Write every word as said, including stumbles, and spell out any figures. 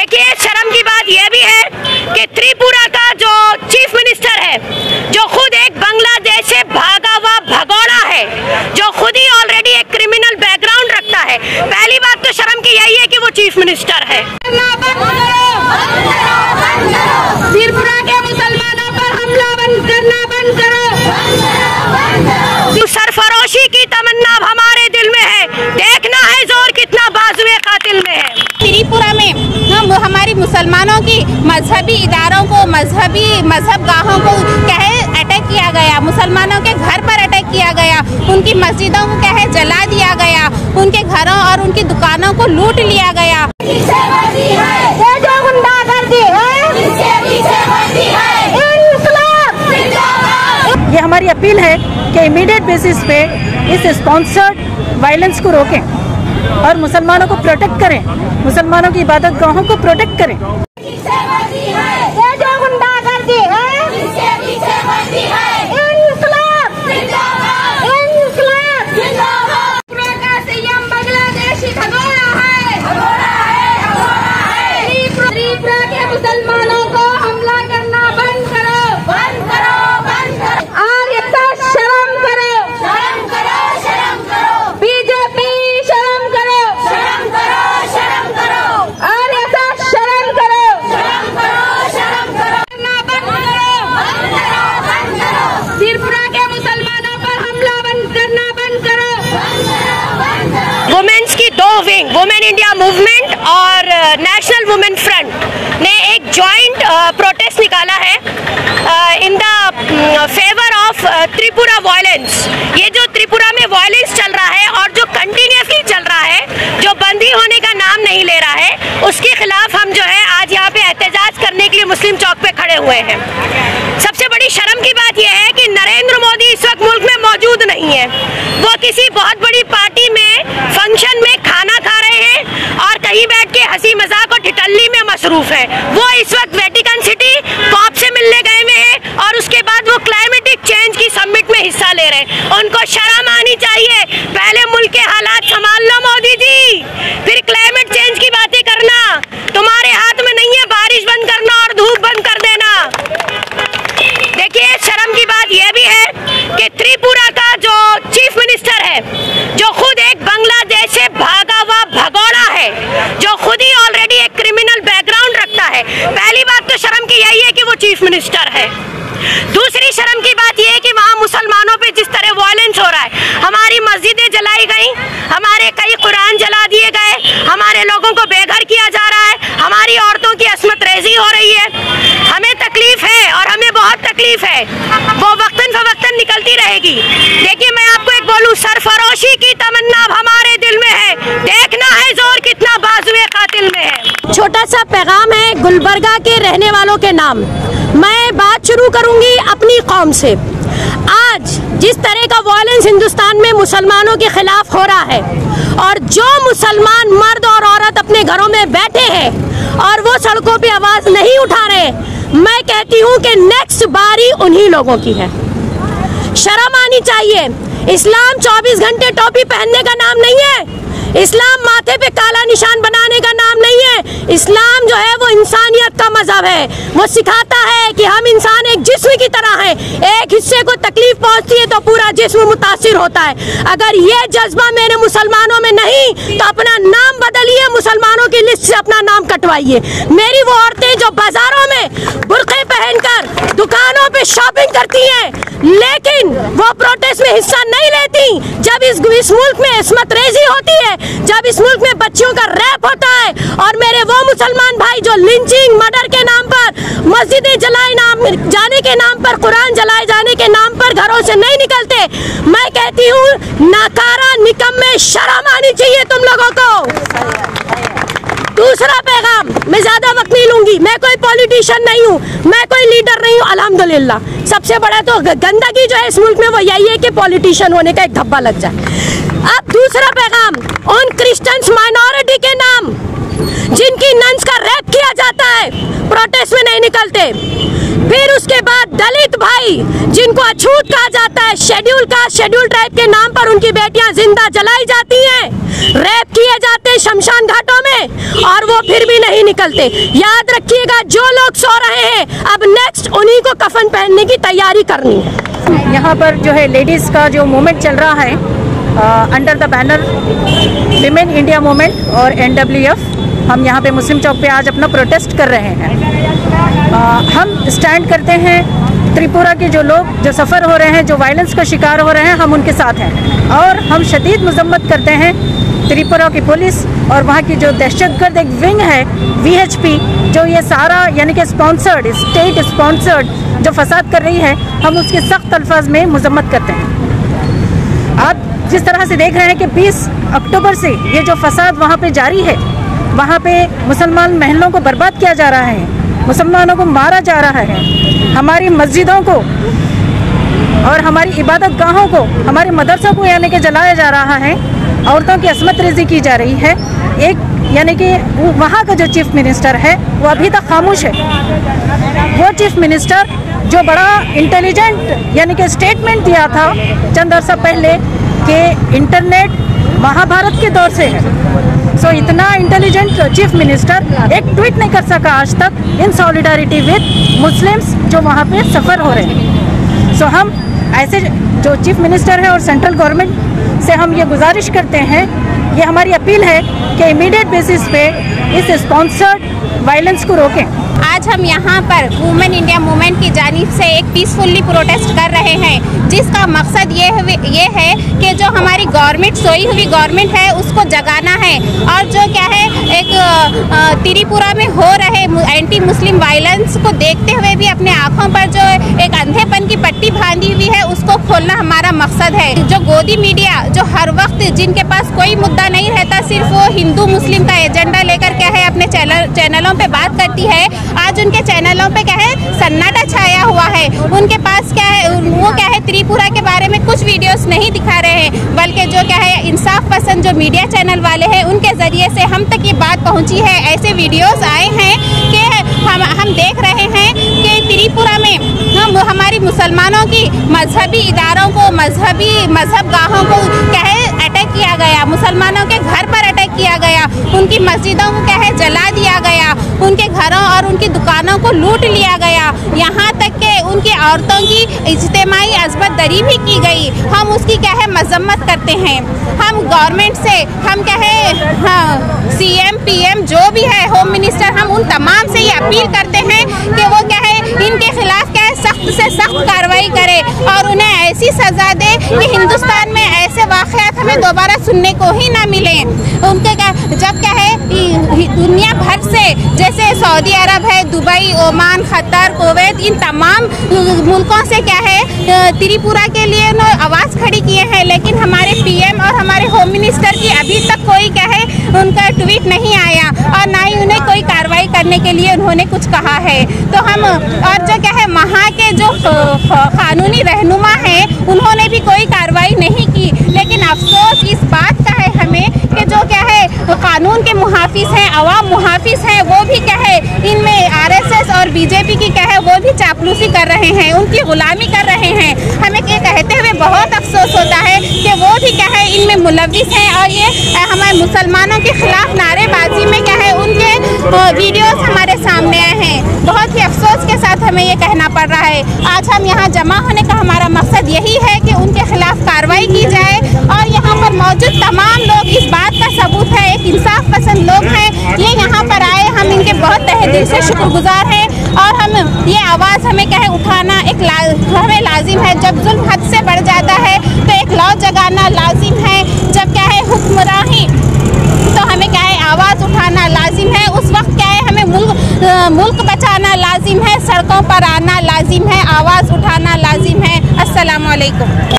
देखिए, शर्म की बात यह भी है कि त्रिपुरा का जो चीफ मिनिस्टर है, जो खुद एक बांग्लादेश से भागा हुआ भगोड़ा है, जो खुद ही ऑलरेडी एक क्रिमिनल बैकग्राउंड रखता है, पहली बात तो शर्म की यही है कि वो चीफ मिनिस्टर है। त्रिपुरा के मुसलमानों पर हमला बंद करना बंद करो। सरफरोशी की तमन्ना हमारे दिल में है, देखना है जोर कितना बाजुए कातिल में है। त्रिपुरा में हम हमारी मुसलमानों की मजहबी इदारों को, मजहबी मजहब गाहों को कहे अटैक किया गया, मुसलमानों के घर पर अटैक किया गया, उनकी मस्जिदों को कहे जला दिया गया, उनके घरों और उनकी दुकानों को लूट लिया गया। ये हमारी अपील है कि इमीडिएट बेसिस पे इस स्पॉन्सर्ड वायलेंस को रोकें और मुसलमानों को प्रोटेक्ट करें, मुसलमानों की इबादत गाहों को प्रोटेक्ट करें। मुसलमानों को हमला करना बंद करो, बंद करो, बंद करो। और ऐसा शर्म करो, शर्म करो, शर्म करो। बीजेपी शर्म करो, शर्म करो, शर्म करो। और ऐसा शर्म करो, शर्म करो, शर्म करो। करना बंद करो, बंद करो, बंद करो। त्रिपुरा के मुसलमानों पर हमला बंद करना बंद करो, बंद करो, बंद करो। वुमेन्स की दो विंग, वुमेन इंडिया मूवमेंट और नेशनल वुमेन फ्रंट ने एक जॉइंट प्रोटेस्ट निकाला है in the favour of Tripura violence. ये जो त्रिपुरा में वायलेंस चल रहा है और जो कंटिन्यूसली चल रहा है, जो बंदी होने का नाम नहीं ले रहा है, उसके खिलाफ हम जो है आज यहाँ पे एहतजाज करने के लिए मुस्लिम चौक पे खड़े हुए हैं। सबसे बड़ी शर्म की बात यह है कि नरेंद्र मोदी इस वक्त मुल्क में मौजूद नहीं है। वो किसी बहुत बड़ी पार्टी में फंक्शन में खाना खा रहे हैं और कहीं बैठ के हंसी मजाक और ठिठल्ली में मसरूफ है। वो इस वक्त वेटिकन सिटी पॉप से मिलने गए में है और उसके बाद वो क्लाइमेटिक चेंज की समिट में हिस्सा ले रहे हैं। उनको शर्म आनी चाहिए। पहले मुल्क के हालात संभाल लो मोदी जी, फिर क्लाइमेट चेंज की बातें करना। तुम्हारे हाथ में नहीं है बारिश बंद करना और धूप बंद कर देना। देखिए, शर्म की बात यह भी है कि त्रिपुरा का जो चीफ मिनिस्टर है, जो खुद एक बांग्लादेश से भागा हुआ भगोड़ा है, जो खुद ही ऑलरेडी एक क्रिमिनल बैकग्राउंड रखता है, पहली बात तो शर्म की यही है कि वो चीफ मिनिस्टर है। दूसरी शर्म की बात यह है कि वहाँ मुसलमानों पे जिस तरह वायलेंस हो रहा है, हमारी मस्जिदें जलाई गई, हमारे कई कुरान जला दिए गए, हमारे लोगों को बेघर किया जा रहा है, हमारी औरतों की अस्मत रेजी हो रही है। हमें तकलीफ है और हमें बहुत तकलीफ है, वो वक्तन फवक्तन निकलती रहेगी। देखिए, मैं आपको एक बोलूं, सरफरोशी की तमन्ना हमारे दिल में है, देखना है जोर कितना बाजुए कातिल में है। छोटा सा पैगाम है गुलबर्गा के रहने वालों के नाम। मैं बात शुरू करूंगी अपनी कौम से। आज जिस तरह का वायलेंस हिंदुस्तान में मुसलमानों के खिलाफ हो रहा है और जो मुसलमान मर्द और औरत अपने घरों में बैठे हैं और वो सड़कों पे आवाज नहीं उठा रहे, मैं कहती हूँ कि नेक्स्ट बारी उन्हीं लोगों की है। शर्म आनी चाहिए। इस्लाम चौबीस घंटे टोपी पहनने का नाम नहीं है। इस्लाम माथे पे काला निशान बनाने का नाम नहीं है। इस्लाम जो है वो इंसानियत का मजहब है। वो सिखाता है कि हम इंसान एक जिस्म की तरह हैं। एक हिस्से को तकलीफ पहुंचती है तो पूरा जिस्म मुतासिर होता है। अगर ये जज्बा मेरे मुसलमानों में नहीं तो अपना नाम बदलिए, मुसलमानों की लिस्ट से अपना नाम कटवाइए। मेरी वो औरतें जो बाजारों में बुर्के पहनकर दुकानों पे शॉपिंग करती हैं, लेकिन वो प्रोटेस्ट में हिस्सा नहीं लेती, जब इस, इस मुल्क में इस्मत रेजी होती है, जब इस मुल्क में बच्चियों का रैप होता है, और मेरे वो मुसलमान भाई जो लिंचिंग, मर्डर के नाम पर, मस्जिदें जलाए नाम जाने के नाम पर, कुरान जलाए जाने के नाम पर घरों से नहीं निकलते, मैं कहती हूँ नाकारा निकम्मे, शर्म आनी चाहिए तुम लोगों को। दूसरा पैगाम, मैं ज्यादा वक्त नहीं लूंगी, मैं कोई पॉलिटिशियन नहीं हूँ, मैं कोई लीडर नहीं हूँ, अल्हम्दुलिल्लाह। सबसे बड़ा तो गंदगी जो है इस मुल्क में वो यही है कि पॉलिटिशियन होने का एक धब्बा लग जाए। अब दूसरा पैगाम, उन क्रिश्चियंस माइनॉरिटी के नाम जिनकी नन्स का रैप किया जाता है, प्रोटेस्ट में नहीं निकलते। फिर उसके बाद दलित भाई जिनको अछूत कहा जाता है, शेड्यूल कास्ट, शेड्यूल ट्राइब के नाम पर उनकी बेटियां जिंदा जलाई जाती हैं, रैप किया लिए जाते हैं शमशान घाटों में और वो फिर भी नहीं निकलते। याद रखिएगा, जो लोग सो रहे हैं अब नेक्स्ट उन्हीं को कफन पहनने की तैयारी करनी है। यहाँ पर जो है लेडीज़ का जो मूवमेंट चल रहा है under the banner women India movement और एन डब्ल्यू एफ, हम यहाँ पे मुस्लिम चौक पे आज अपना प्रोटेस्ट कर रहे हैं। आ, हम स्टैंड करते हैं त्रिपुरा के जो लोग जो सफ़र हो रहे हैं, जो वायलेंस का शिकार हो रहे हैं, हम उनके साथ हैं और हम शदीद मजम्मत करते हैं त्रिपुरा की पुलिस और वहाँ की जो दहशतगर्द एक विंग है वी एच पी, जो ये सारा यानी कि स्पॉन्सर्ड स्टेट स्पॉन्सर्ड जो फसाद कर रही है, हम उसके सख्त अल्फाज में मजम्मत करते हैं। आप जिस तरह से देख रहे हैं कि बीस अक्टूबर से ये जो फसाद वहाँ पे जारी है, वहाँ पे मुसलमान महलों को बर्बाद किया जा रहा है, मुसलमानों को मारा जा रहा है, हमारी मस्जिदों को और हमारी इबादत गाहों को, हमारे मदरसों को यानी कि जलाया जा रहा है, औरतों की असमत रेज़ी की जा रही है। एक यानी कि वहाँ का जो चीफ मिनिस्टर है वो अभी तक खामोश है। वो चीफ मिनिस्टर जो बड़ा इंटेलिजेंट यानी कि स्टेटमेंट दिया था चंद अर्सा पहले कि इंटरनेट महाभारत के दौर से है, सो so, इतना इंटेलिजेंट चीफ मिनिस्टर एक ट्वीट नहीं कर सका आज तक इन सॉलिडारिटी विद मुस्लिम्स जो वहाँ पे सफ़र हो रहे हैं। सो so, हम ऐसे जो चीफ मिनिस्टर है और सेंट्रल गवर्नमेंट से हम ये गुजारिश करते हैं, ये हमारी अपील है कि इमीडिएट बेसिस पे इस स्पॉन्सर्ड वायलेंस को रोकें। आज हम यहाँ पर वुमेन इंडिया मूवमेंट की जानिब से एक पीसफुली प्रोटेस्ट कर रहे हैं, जिसका मकसद ये ये है कि जो हमारी गवर्नमेंट सोई हुई गवर्नमेंट है उसको जगाना है और जो क्या है एक त्रिपुरा में हो रहे एंटी मुस्लिम वायलेंस को देखते हुए भी अपने आँखों पर जो एक अंधेपन की पट्टी बांधी हुई है उसको खोलना हमारा मकसद है। जो गोदी मीडिया जो हर वक्त जिनके पास कोई मुद्दा नहीं रहता, सिर्फ वो हिंदू मुस्लिम का एजेंडा लेकर क्या है अपने चैनल चैनलों पे बात करती है, आज उनके चैनलों पे क्या है सन्नाटा छाया हुआ है। उनके पास क्या है वो क्या है त्रिपुरा के बारे में कुछ वीडियोस नहीं दिखा रहे हैं, बल्कि जो क्या है इंसाफ पसंद जो मीडिया चैनल वाले हैं उनके ज़रिए से हम तक ये बात पहुंची है। ऐसे वीडियोस आए हैं कि हम हम देख रहे हैं कि त्रिपुरा में हम हमारी मुसलमानों की मजहबी इदारों को, मजहबी मजहब गाहों को क्या है अटैक किया गया, मुसलमानों के घर पर अटैक किया गया, उनकी मस्जिदों को क्या है जला दिया गया, उनके घरों और उनकी दुकानों को लूट लिया गया, यहाँ तक कि उनकी औरतों की इज्तिमाई अज़मत दरी भी की गई। हम उसकी क्या है मजम्मत करते हैं। हम गवर्नमेंट से हम क्या है हाँ, सी एम पी एम जो भी है होम मिनिस्टर, हम उन तमाम से ये अपील करते हैं कि वो क्या है इनके खिलाफ क्या है सख्त से सख्त कार्रवाई करे और उन्हें ऐसी सज़ा दे कि हिंदुस्तान में ऐसे वाक़यात हमें दोबारा सुनने को ही ना मिले। उनके क्या जब क्या है दुनिया भर से जैसे सऊदी अरब है, दुबई, ओमान, कतर, कुवैत, इन तमाम मुल्कों से क्या है त्रिपुरा के लिए उन्होंने आवाज़ खड़ी किए हैं, लेकिन हमारे पी एम और हमारे होम मिनिस्टर की अभी तक कोई क्या है उनका ट्वीट नहीं आया और ना ही उन्हें कोई कार्रवाई करने के लिए उन्होंने कुछ कहा है। तो हम और जो क्या है वहाँ के जो कानूनी रहनुमा हैं उन्होंने भी कोई कार्रवाई नहीं की, लेकिन अफसोस इस बात का है हमें कि जो क्या है कानून के मुहाफिज हैं, अवाम मुहाफिज हैं, वो भी क्या है इनमें आर एस एस और बी जे पी की क्या है वो भी चापलूसी कर रहे हैं, उनकी गुलामी कर रहे हैं। हमें ये कहते हुए बहुत अफसोस होता है कि वो भी क्या है इनमें मुलविस हैं और ये हमारे मुसलमानों के खिलाफ नारेबाजी में क्या है उनके वीडियोस हमारे सामने आए हैं। बहुत ही अफसोस के साथ हमें ये कहना पड़ रहा है। आज हम यहाँ जमा होने का हमारा मकसद यही है कि उनके खिलाफ कार्रवाई की जाए और यहाँ पर मौजूद तमाम लोग इस बात का सबूत है, एक इंसाफ पसंद लोग हैं, ये यहाँ पर आए, हम इनके बहुत तहे दिल से शुक्रगुजार हैं और हम ये आवाज़ हमें क्या है उठाना एक ला, हमें लाजिम है। जब जुल्म हद से बढ़ जाता है तो एक लौ जगाना लाजिम है, जब क्या है हुक्मरानी तो हमें क्या है आवाज़ उठाना लाजिम है, उस वक्त क्या है हमें मुल्क मुल्क बचाना लाजिम है, सड़कों पर आना लाजिम है, आवाज़ उठाना लाजिम है। अस्सलाम वालेकुम।